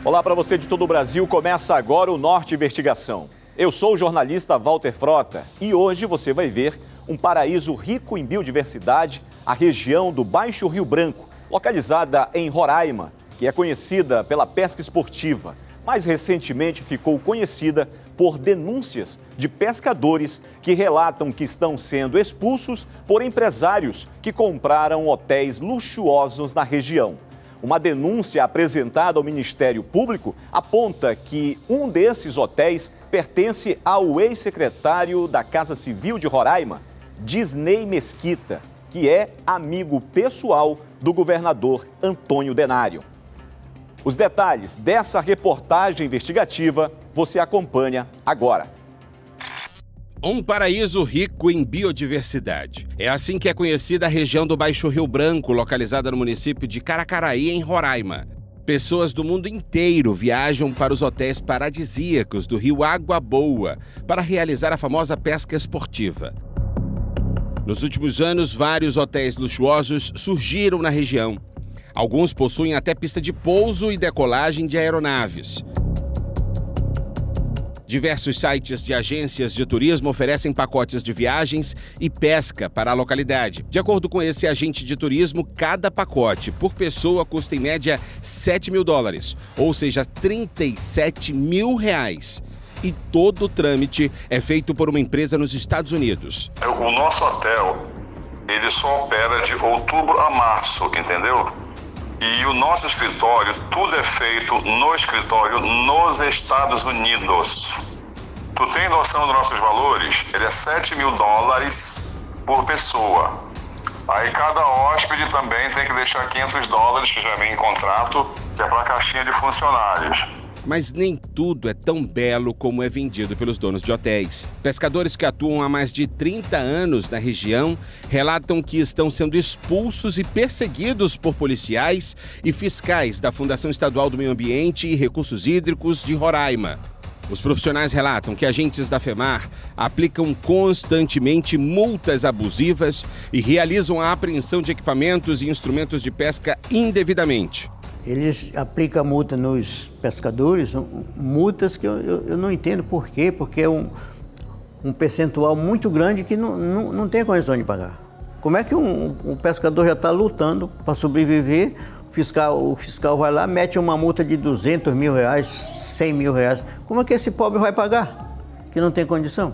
Olá para você de todo o Brasil, começa agora o Norte Investigação. Eu sou o jornalista Walter Frota e hoje você vai ver um paraíso rico em biodiversidade, a região do Baixo Rio Branco, localizada em Roraima, que é conhecida pela pesca esportiva. Mais recentemente ficou conhecida por denúncias de pescadores que relatam que estão sendo expulsos por empresários que compraram hotéis luxuosos na região. Uma denúncia apresentada ao Ministério Público aponta que um desses hotéis pertence ao ex-secretário da Casa Civil de Roraima, Disney Mesquita, que é amigo pessoal do governador Antônio Denário. Os detalhes dessa reportagem investigativa você acompanha agora. Um paraíso rico em biodiversidade. É assim que é conhecida a região do Baixo Rio Branco, localizada no município de Caracaraí, em Roraima. Pessoas do mundo inteiro viajam para os hotéis paradisíacos do rio Água Boa para realizar a famosa pesca esportiva. Nos últimos anos, vários hotéis luxuosos surgiram na região. Alguns possuem até pista de pouso e decolagem de aeronaves. Diversos sites de agências de turismo oferecem pacotes de viagens e pesca para a localidade. De acordo com esse agente de turismo, cada pacote por pessoa custa em média $7.000, ou seja, R$37.000. E todo o trâmite é feito por uma empresa nos Estados Unidos. O nosso hotel, ele só opera de outubro a março, entendeu? E o nosso escritório, tudo é feito no escritório nos Estados Unidos. Tu tem noção dos nossos valores? Ele é $7.000 por pessoa. Aí cada hóspede também tem que deixar $500, que já vem em contrato, que é para a caixinha de funcionários. Mas nem tudo é tão belo como é vendido pelos donos de hotéis. Pescadores que atuam há mais de 30 anos na região relatam que estão sendo expulsos e perseguidos por policiais e fiscais da Fundação Estadual do Meio Ambiente e Recursos Hídricos de Roraima. Os profissionais relatam que agentes da FEMAR aplicam constantemente multas abusivas e realizam a apreensão de equipamentos e instrumentos de pesca indevidamente. Eles aplicam multa nos pescadores, multas que eu não entendo por quê, porque é um percentual muito grande que não tem condição de pagar. Como é que um pescador já está lutando para sobreviver, o fiscal vai lá, mete uma multa de R$200.000, R$100.000. Como é que esse pobre vai pagar, que não tem condição?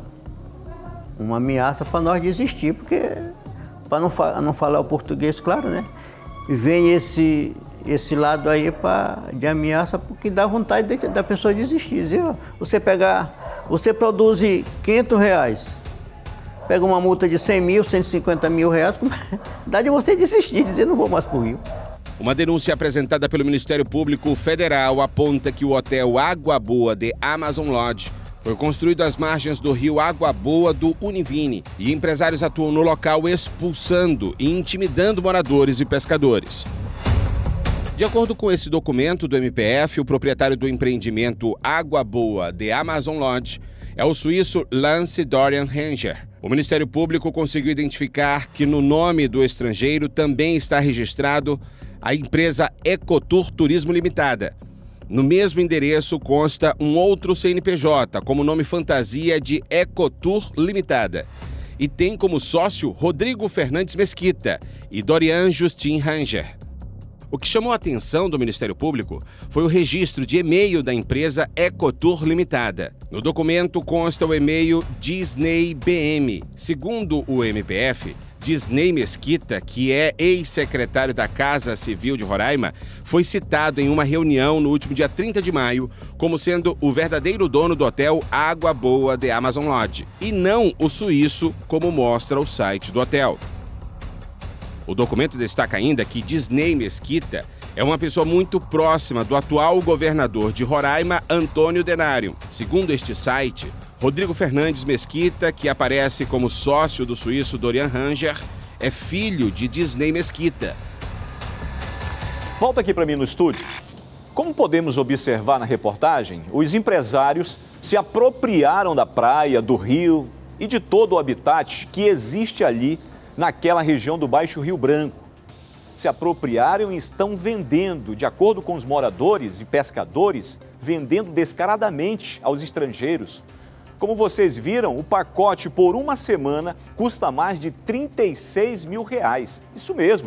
Uma ameaça para nós desistir, porque, para não falar o português, claro, né? E vem esse lado aí de ameaça, porque dá vontade da pessoa desistir. Dizer, ó, você produz R$500, pega uma multa de R$100.000, R$150.000, dá de você desistir, dizer, não vou mais para o Rio. Uma denúncia apresentada pelo Ministério Público Federal aponta que o hotel Água Boa de Amazon Lodge foi construído às margens do rio Água Boa do Univine e empresários atuam no local expulsando e intimidando moradores e pescadores. De acordo com esse documento do MPF, o proprietário do empreendimento Água Boa de Amazon Lodge é o suíço Lance Dorian Ranger. O Ministério Público conseguiu identificar que no nome do estrangeiro também está registrado a empresa Ecotour Turismo Limitada. No mesmo endereço consta um outro CNPJ, como nome fantasia de Ecotour Limitada. E tem como sócio Rodrigo Fernandes Mesquita e Dorian Justin Ranger. O que chamou a atenção do Ministério Público foi o registro de e-mail da empresa Ecotour Limitada. No documento consta o e-mail Disney BM. Segundo o MPF, Disney Mesquita, que é ex-secretário da Casa Civil de Roraima, foi citado em uma reunião no último dia 30 de maio como sendo o verdadeiro dono do hotel Água Boa de Amazon Lodge, e não o suíço, como mostra o site do hotel. O documento destaca ainda que Disney Mesquita é uma pessoa muito próxima do atual governador de Roraima, Antônio Denário. Segundo este site, Rodrigo Fernandes Mesquita, que aparece como sócio do suíço Dorian Ranger, é filho de Disney Mesquita. Volta aqui para mim no estúdio. Como podemos observar na reportagem, os empresários se apropriaram da praia, do rio e de todo o habitat que existe ali naquela região do Baixo Rio Branco. se apropriaram e estão vendendo, de acordo com os moradores e pescadores, vendendo descaradamente aos estrangeiros. Como vocês viram, o pacote por uma semana custa mais de R$36 mil. Isso mesmo,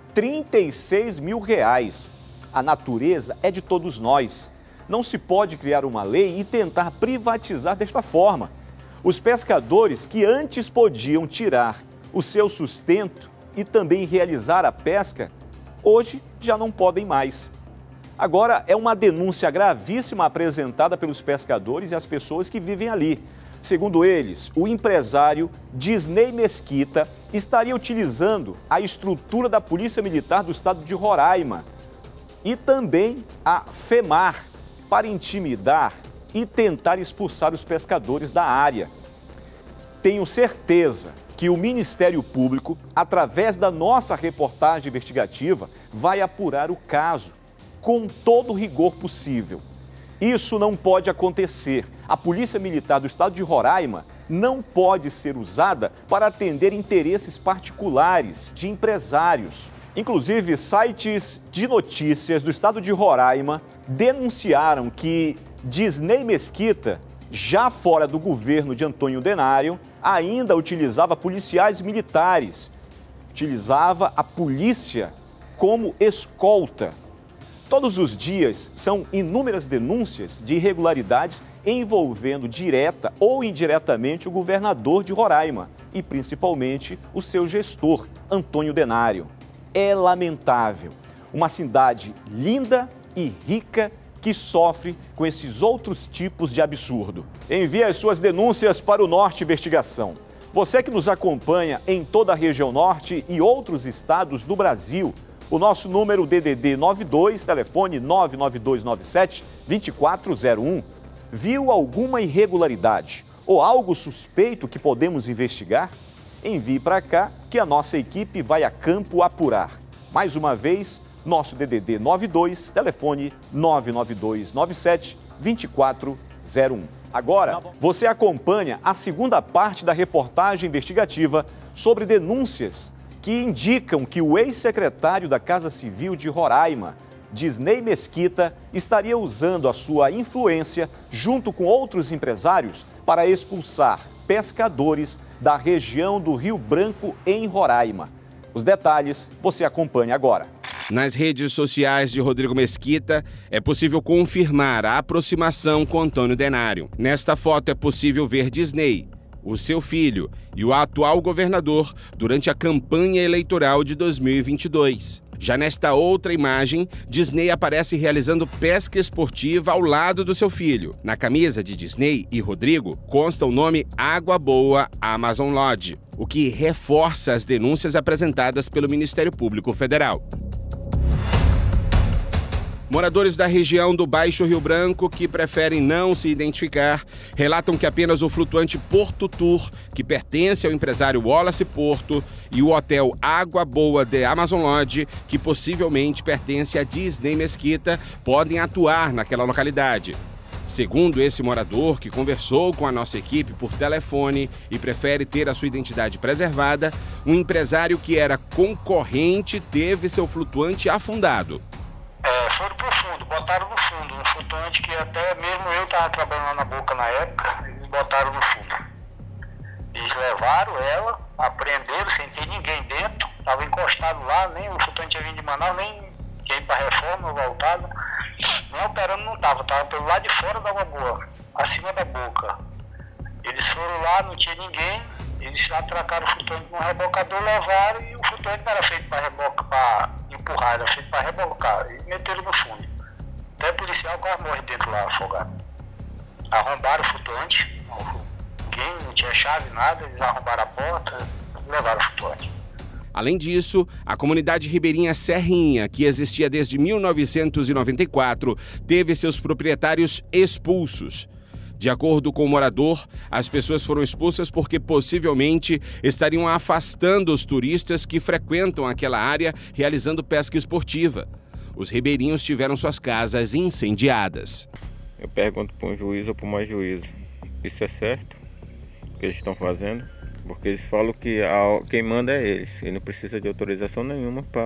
R$36 mil. A natureza é de todos nós. Não se pode criar uma lei e tentar privatizar desta forma. Os pescadores que antes podiam tirar o seu sustento e também realizar a pesca, hoje já não podem mais. Agora, é uma denúncia gravíssima apresentada pelos pescadores e as pessoas que vivem ali. Segundo eles, o empresário Disney Mesquita estaria utilizando a estrutura da Polícia Militar do Estado de Roraima e também a FEMAR para intimidar e tentar expulsar os pescadores da área. Tenho certeza que o Ministério Público, através da nossa reportagem investigativa, vai apurar o caso com todo o rigor possível. Isso não pode acontecer. A Polícia Militar do Estado de Roraima não pode ser usada para atender interesses particulares de empresários. Inclusive, sites de notícias do Estado de Roraima denunciaram que Disney Mesquita, já fora do governo de Antônio Denário, ainda utilizava policiais militares, utilizava a polícia como escolta. Todos os dias são inúmeras denúncias de irregularidades envolvendo direta ou indiretamente o governador de Roraima e principalmente o seu gestor, Antônio Denário. É lamentável. Uma cidade linda e rica que sofre com esses outros tipos de absurdo. Envie as suas denúncias para o Norte Investigação. Você que nos acompanha em toda a região norte e outros estados do Brasil, o nosso número DDD 92, telefone 99297-2401, viu alguma irregularidade ou algo suspeito que podemos investigar? Envie para cá que a nossa equipe vai a campo apurar. Mais uma vez, nosso DDD 92, telefone 99297-2401. Agora, você acompanha a segunda parte da reportagem investigativa sobre denúncias que indicam que o ex-secretário da Casa Civil de Roraima, Disney Mesquita, estaria usando a sua influência junto com outros empresários para expulsar pescadores da região do Rio Branco, em Roraima. Os detalhes você acompanha agora. Nas redes sociais de Rodrigo Mesquita, é possível confirmar a aproximação com Antônio Denário. Nesta foto é possível ver Disney, o seu filho e o atual governador durante a campanha eleitoral de 2022. Já nesta outra imagem, Disney aparece realizando pesca esportiva ao lado do seu filho. Na camisa de Disney e Rodrigo consta o nome Água Boa Amazon Lodge, o que reforça as denúncias apresentadas pelo Ministério Público Federal. Moradores da região do Baixo Rio Branco, que preferem não se identificar, relatam que apenas o flutuante Porto Tour, que pertence ao empresário Wallace Porto, e o hotel Água Boa de Amazon Lodge, que possivelmente pertence a Disney Mesquita, podem atuar naquela localidade. Segundo esse morador, que conversou com a nossa equipe por telefone e prefere ter a sua identidade preservada, um empresário que era concorrente teve seu flutuante afundado. Foram pro fundo, botaram no fundo, um flutuante que até mesmo eu estava trabalhando lá na Boca na época, eles botaram no fundo. Eles levaram ela, apreenderam sem ter ninguém dentro, estava encostado lá, nem o flutuante tinha vindo de Manaus, nem quem para reforma, voltado, nem operando não estava pelo lado de fora da Água Boa, acima da Boca. Eles foram lá, não tinha ninguém, eles atracaram o flutuante no rebocador, levaram e o flutuante não era feito para empurrar, era feito para rebocar e meteram no fundo. Até o policial quase morre dentro lá, afogado. Arrombaram o flutuante, ninguém, não tinha chave, nada, eles arrombaram a porta e levaram o flutuante. Além disso, a comunidade ribeirinha Serrinha, que existia desde 1994, teve seus proprietários expulsos. De acordo com o morador, as pessoas foram expulsas porque possivelmente estariam afastando os turistas que frequentam aquela área realizando pesca esportiva. Os ribeirinhos tiveram suas casas incendiadas. Eu pergunto para um juiz ou para uma juíza, isso é certo? O que eles estão fazendo? Porque eles falam que quem manda é eles, e não precisa de autorização nenhuma para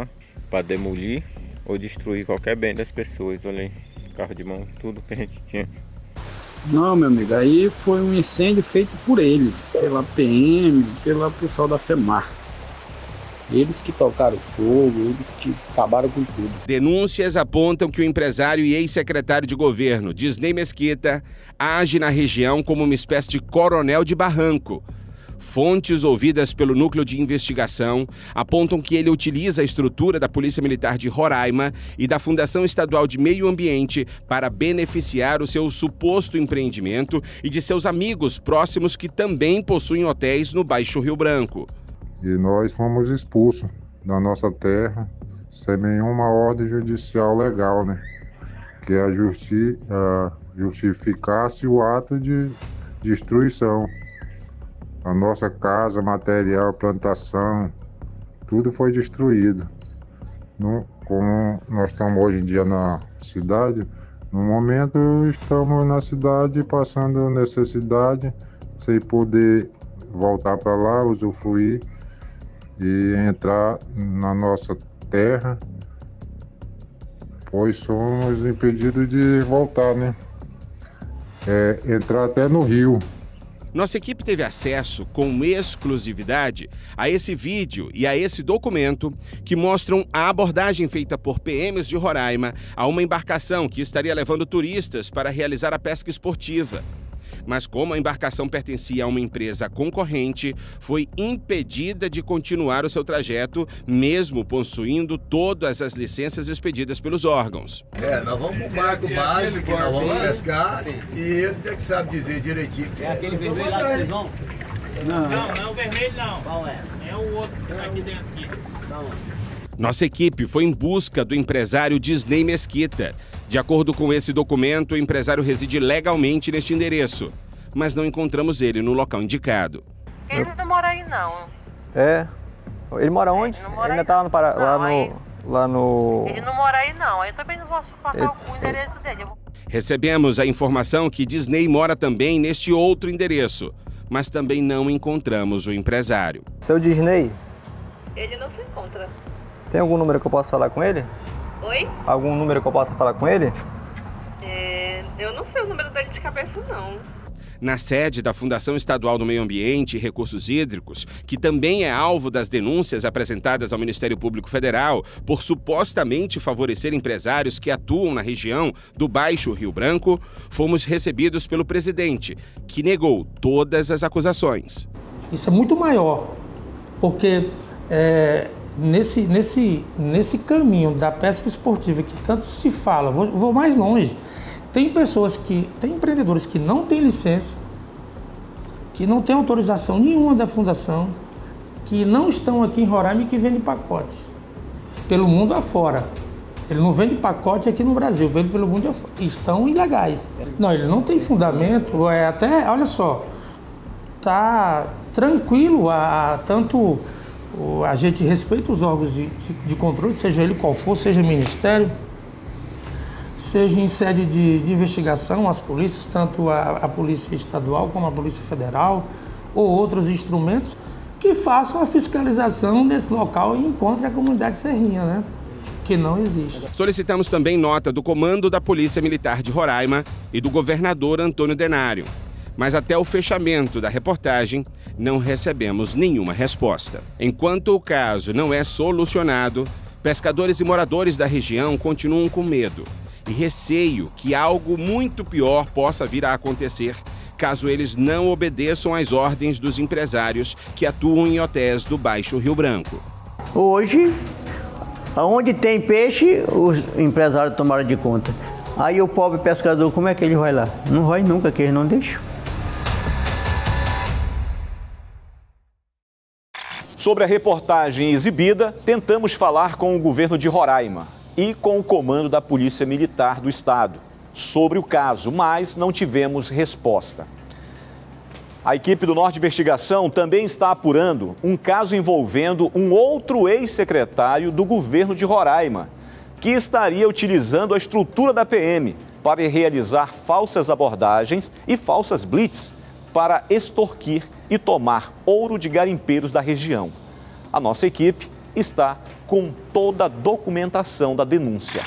para demolir ou destruir qualquer bem das pessoas. Olha aí, carro de mão, tudo que a gente tinha. Não, meu amigo, aí foi um incêndio feito por eles, pela PM, pela pessoal da FEMAR. Eles que tocaram fogo, eles que acabaram com tudo. Denúncias apontam que o empresário e ex-secretário de governo, Disney Mesquita, age na região como uma espécie de coronel de barranco. Fontes ouvidas pelo Núcleo de Investigação apontam que ele utiliza a estrutura da Polícia Militar de Roraima e da Fundação Estadual de Meio Ambiente para beneficiar o seu suposto empreendimento e de seus amigos próximos que também possuem hotéis no Baixo Rio Branco. E nós fomos expulsos da nossa terra sem nenhuma ordem judicial legal, né? Que justificasse o ato de destruição. A nossa casa, material, plantação, tudo foi destruído. Como nós estamos hoje em dia na cidade, no momento estamos na cidade passando necessidade, sem poder voltar para lá, usufruir e entrar na nossa terra, pois somos impedidos de voltar, né? Entrar até no rio. Nossa equipe teve acesso com exclusividade a esse vídeo e a esse documento que mostram a abordagem feita por PMs de Roraima a uma embarcação que estaria levando turistas para realizar a pesca esportiva. Mas como a embarcação pertencia a uma empresa concorrente, foi impedida de continuar o seu trajeto, mesmo possuindo todas as licenças expedidas pelos órgãos. Nós vamos para o barco básico, que nós vamos pescar, e eles é que sabem dizer direitinho. É aquele vermelho lá que vocês vão? Não é o vermelho não. Qual é? É o outro que está aqui dentro. Nossa equipe foi em busca do empresário Disney Mesquita. De acordo com esse documento, o empresário reside legalmente neste endereço, mas não encontramos ele no local indicado. Ele não mora aí, não. Ele mora onde? Ele não mora ele ainda aí, tá lá no Pará, não, lá no... Ele não mora aí, não. Eu também não vou passar o endereço dele. Recebemos a informação que Disney mora também neste outro endereço, mas também não encontramos o empresário. Seu Disney? Ele não se encontra. Tem algum número que eu possa falar com ele? Oi? Algum número que eu possa falar com ele? Eu não sei o número dele de cabeça, não. Na sede da Fundação Estadual do Meio Ambiente e Recursos Hídricos, que também é alvo das denúncias apresentadas ao Ministério Público Federal por supostamente favorecer empresários que atuam na região do Baixo Rio Branco, fomos recebidos pelo presidente, que negou todas as acusações. Isso é muito maior, porque nesse caminho da pesca esportiva que tanto se fala, vou mais longe, tem empreendedores que não têm licença, que não têm autorização nenhuma da fundação, que não estão aqui em Roraima e que vendem pacotes pelo mundo afora. Ele não vende pacote aqui no Brasil, vende pelo mundo afora. Estão ilegais. Não, ele não tem fundamento, olha só, tá tranquilo, tanto a gente respeita os órgãos de controle, seja ele qual for, seja ministério, seja em sede de investigação, as polícias, tanto a Polícia Estadual como a Polícia Federal, ou outros instrumentos, que façam a fiscalização desse local e encontrem a comunidade serrinha, né? Que não existe. Solicitamos também nota do comando da Polícia Militar de Roraima e do governador Antônio Denário. Mas até o fechamento da reportagem, não recebemos nenhuma resposta. Enquanto o caso não é solucionado, pescadores e moradores da região continuam com medo e receio que algo muito pior possa vir a acontecer caso eles não obedeçam às ordens dos empresários que atuam em hotéis do Baixo Rio Branco. Hoje, onde tem peixe, os empresários tomaram de conta. Aí o pobre pescador, como é que ele vai lá? Não vai nunca, que eles não deixam. Sobre a reportagem exibida, tentamos falar com o governo de Roraima e com o comando da Polícia Militar do Estado sobre o caso, mas não tivemos resposta. A equipe do Norte Investigação também está apurando um caso envolvendo um outro ex-secretário do governo de Roraima, que estaria utilizando a estrutura da PM para realizar falsas abordagens e falsas blitz para extorquir e tomar ouro de garimpeiros da região. A nossa equipe está com toda a documentação da denúncia.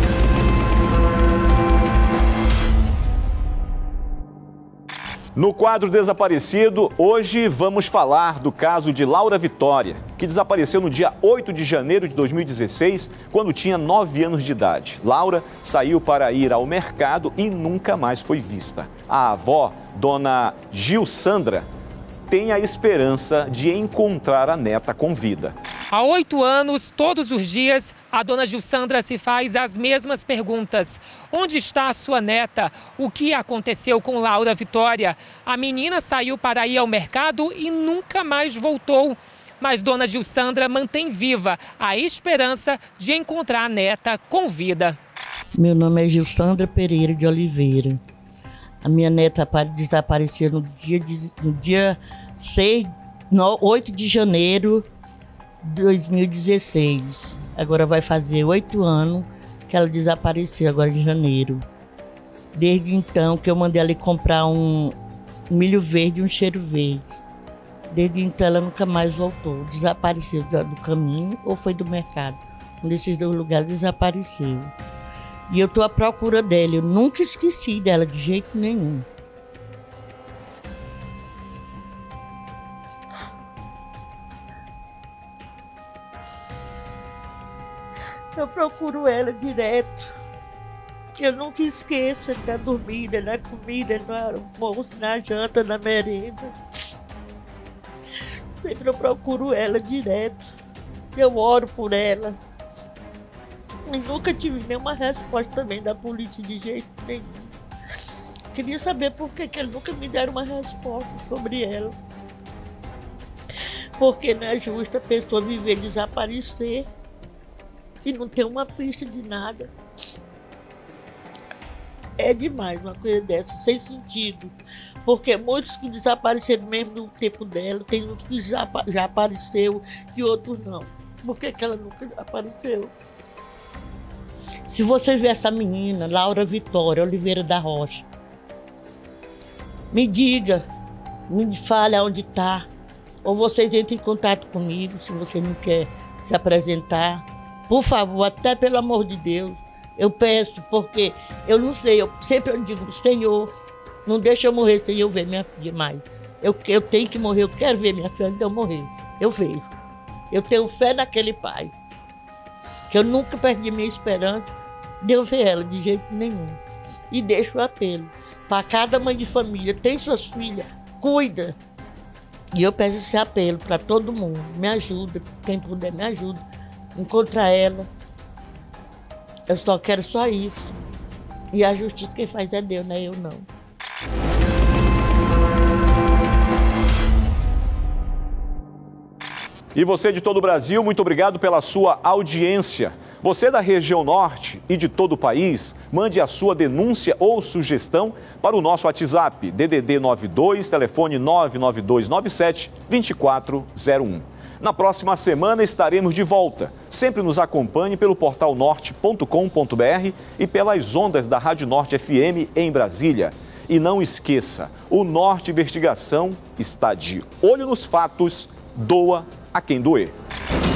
No quadro Desaparecido, hoje vamos falar do caso de Laura Vitória, que desapareceu no dia 8 de janeiro de 2016, quando tinha 9 anos de idade. Laura saiu para ir ao mercado e nunca mais foi vista. A avó, dona Gilsandra, tem a esperança de encontrar a neta com vida. Há 8 anos, todos os dias, a dona Gilsandra se faz as mesmas perguntas. Onde está a sua neta? O que aconteceu com Laura Vitória? A menina saiu para ir ao mercado e nunca mais voltou. Mas dona Gilsandra mantém viva a esperança de encontrar a neta com vida. Meu nome é Gilsandra Pereira de Oliveira. A minha neta desapareceu no dia 8 de janeiro de 2016. Agora vai fazer 8 anos que ela desapareceu, agora em janeiro. Desde então que eu mandei ela comprar um milho verde e um cheiro verde. Desde então ela nunca mais voltou. Desapareceu do caminho ou foi do mercado. Um desses 2 lugares desapareceu. E eu estou à procura dela, eu nunca esqueci dela de jeito nenhum. Eu procuro ela direto. Eu nunca esqueço, na dormida, na comida, no almoço, na janta, na merenda. Sempre eu procuro ela direto. Eu oro por ela. Mas nunca tive nenhuma resposta também da polícia de jeito nenhum. Queria saber por que eles nunca me deram uma resposta sobre ela. Porque não é justo a pessoa viver desaparecer e não ter uma pista de nada. É demais uma coisa dessa, sem sentido. Porque muitos que desapareceram mesmo no tempo dela, tem uns que já apareceu e outros não. Por que ela nunca apareceu? Se você ver essa menina, Laura Vitória Oliveira da Rocha, me diga, me fale onde está. Ou vocês entrem em contato comigo, se você não quer se apresentar. Por favor, até pelo amor de Deus, eu peço, porque eu não sei, eu sempre digo, Senhor, não deixa eu morrer sem eu ver minha filha mais. Eu tenho que morrer, eu quero ver minha filha antes de eu morrer. Eu vejo. Eu tenho fé naquele pai. Que eu nunca perdi minha esperança de eu ver ela de jeito nenhum. E deixo o apelo para cada mãe de família, tem suas filhas, cuida. E eu peço esse apelo para todo mundo, me ajuda, quem puder me ajuda, encontrar ela. Eu só quero só isso. E a justiça quem faz é Deus, não é eu não. E você de todo o Brasil, muito obrigado pela sua audiência. Você da região norte e de todo o país, mande a sua denúncia ou sugestão para o nosso WhatsApp, DDD 92, telefone 99297-2401. Na próxima semana estaremos de volta. Sempre nos acompanhe pelo portal norte.com.br e pelas ondas da Rádio Norte FM em Brasília. E não esqueça, o Norte Investigação está de olho nos fatos, doa a quem doer.